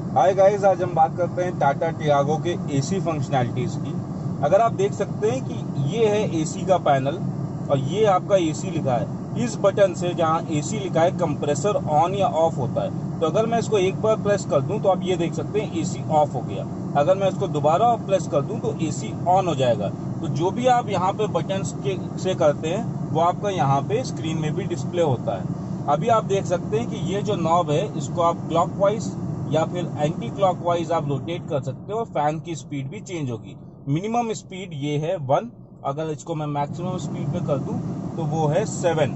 Hi guys, आज हम बात करते हैं टाटा टियागो के एसी फंक्शनैलिटीज की। अगर आप देख सकते हैं कि ये है एसी का पैनल और ये आपका एसी लिखा है। इस बटन से जहां एसी लिखा है कंप्रेसर ऑन या ऑफ होता है। तो अगर मैं इसको एक बार प्रेस कर दूं तो आप ये देख सकते हैं एसी ऑफ हो गया। अगर मैं इसको दोबारा प्रेस कर दूं तो एसी ऑन हो जाएगा। तो जो भी आप यहाँ पे बटन से करते हैं वो आपका यहाँ पे स्क्रीन में भी डिस्प्ले होता है। अभी आप देख सकते हैं कि ये जो नॉब है इसको आप क्लॉकवाइज या फिर एंटी क्लॉकवाइज आप रोटेट कर सकते हो और फैन की स्पीड भी चेंज होगी। मिनिमम स्पीड ये है 1, अगर इसको मैं मैक्सिमम स्पीड पे कर दूं तो वो है 7।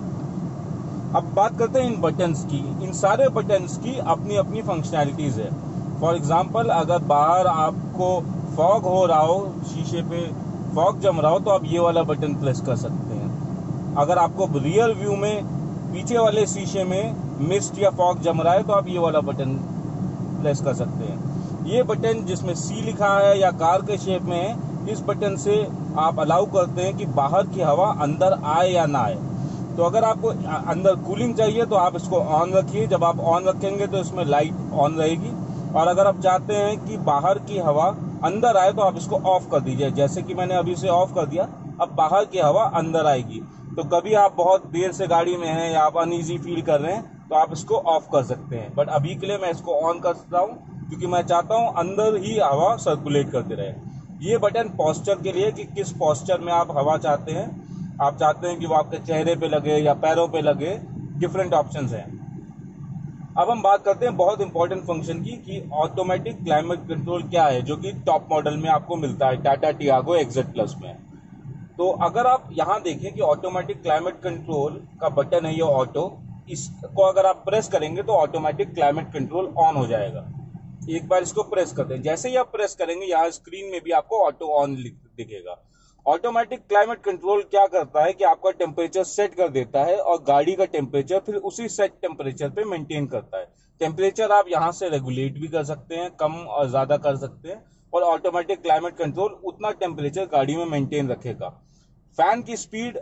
अब बात करते हैं इन बटन्स की। इन सारे बटन्स की अपनी अपनी फंक्शनैलिटीज है। फॉर एग्जांपल, अगर बाहर आपको फॉग हो रहा हो, शीशे पे फॉग जम रहा हो, तो आप ये वाला बटन प्रेस कर सकते हैं। अगर आपको रियल व्यू में पीछे वाले शीशे में मिस्ट या फॉग जम रहा है तो आप ये वाला बटन प्रेस कर सकते हैं। ये बटन जिसमें सी लिखा है या कार के शेप में है, इस बटन से आप अलाउ करते हैं कि बाहर की हवा अंदर आए या ना आए। तो अगर आपको अंदर कूलिंग चाहिए तो आप इसको ऑन रखिए। जब आप ऑन रखेंगे तो इसमें लाइट ऑन रहेगी। और अगर आप चाहते हैं कि बाहर की हवा अंदर आए तो आप इसको ऑफ कर दीजिए। जैसे कि मैंने अभी से ऑफ कर दिया, अब बाहर की हवा अंदर आएगी। तो कभी आप बहुत देर से गाड़ी में हैं या आप अनईजी फील कर रहे हैं तो आप इसको ऑफ कर सकते हैं। बट अभी के लिए मैं इसको ऑन करता हूँ क्योंकि मैं चाहता हूँ अंदर ही हवा सर्कुलेट करते रहे। ये बटन पोस्चर के लिए कि किस पोस्चर में आप हवा चाहते हैं। आप चाहते हैं कि वो आपके चेहरे पे लगे या पैरों पे लगे, डिफरेंट ऑप्शंस हैं। अब हम बात करते हैं बहुत इंपॉर्टेंट फंक्शन की कि ऑटोमेटिक क्लाइमेट कंट्रोल क्या है, जो कि टॉप मॉडल में आपको मिलता है टाटा टियागो एक्जेड प्लस में। तो अगर आप यहाँ देखें कि ऑटोमेटिक क्लाइमेट कंट्रोल का बटन है ये ऑटो, इसको अगर आप प्रेस करेंगे तो ऑटोमेटिक क्लाइमेट कंट्रोल ऑन हो जाएगा। एक बार इसको प्रेस करते हैं, जैसे ही आप प्रेस करेंगे यहाँ स्क्रीन में भी आपको ऑटो ऑन दिखेगा। ऑटोमेटिक क्लाइमेट कंट्रोल क्या करता है कि आपका टेम्परेचर सेट कर देता है और गाड़ी का टेम्परेचर फिर उसी सेट टेम्परेचर पे मेंटेन करता है। टेम्परेचर आप यहाँ से रेगुलेट भी कर सकते हैं, कम और ज्यादा कर सकते हैं, और ऑटोमेटिक क्लाइमेट कंट्रोल उतना टेम्परेचर गाड़ी में मेंटेन रखेगा। फैन की स्पीड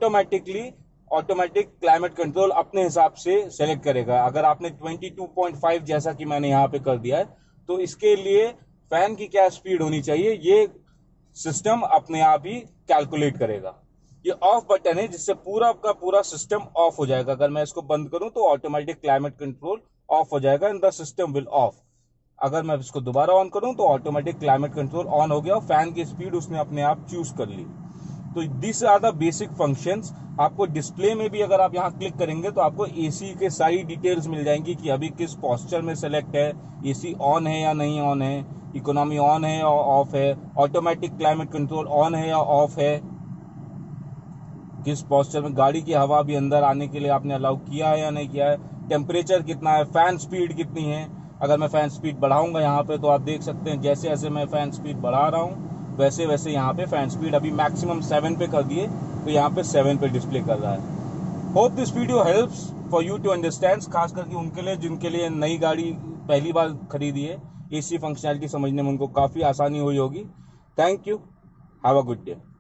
ऑटोमेटिक क्लाइमेट कंट्रोल अपने हिसाब से सेलेक्ट करेगा। अगर आपने 22.5 जैसा कि मैंने यहाँ पे कर दिया है तो इसके लिए फैन की क्या स्पीड होनी चाहिए ये सिस्टम अपने आप ही कैलकुलेट करेगा। ये ऑफ बटन है जिससे पूरा का पूरा सिस्टम ऑफ हो जाएगा। अगर मैं इसको बंद करूं तो ऑटोमेटिक क्लाइमेट कंट्रोल ऑफ हो जाएगा and the system will off. अगर मैं इसको दोबारा ऑन करूं तो ऑटोमेटिक क्लाइमेट कंट्रोल ऑन हो गया और फैन की स्पीड उसने अपने आप चूज कर ली। तो this are the basic functions. आपको डिस्प्ले में भी अगर आप यहाँ क्लिक करेंगे तो आपको एसी के सारी डिटेल्स मिल जाएंगी कि अभी किस पोस्चर में सेलेक्ट है, एसी ऑन है या नहीं ऑन है, इकोनॉमी ऑन है या ऑफ है, ऑटोमेटिक क्लाइमेट कंट्रोल ऑन है या ऑफ है, किस पोस्चर में गाड़ी की हवा भी अंदर आने के लिए आपने अलाउ किया है या नहीं किया है, टेम्परेचर कितना है, फैन स्पीड कितनी है। अगर मैं फैन स्पीड बढ़ाऊंगा यहाँ पे तो आप देख सकते हैं जैसे जैसे मैं फैन स्पीड बढ़ा रहा हूँ वैसे वैसे यहाँ पे फैन स्पीड अभी मैक्सिमम 7 पे कर दिए तो यहाँ पे 7 पे डिस्प्ले कर रहा है। Hope this video helps for you to understand, खास करके उनके लिए जिनके लिए नई गाड़ी पहली बार खरीदी है, एसी फंक्शनैलिटी समझने में उनको काफ़ी आसानी हुई होगी। Thank you, have a good day.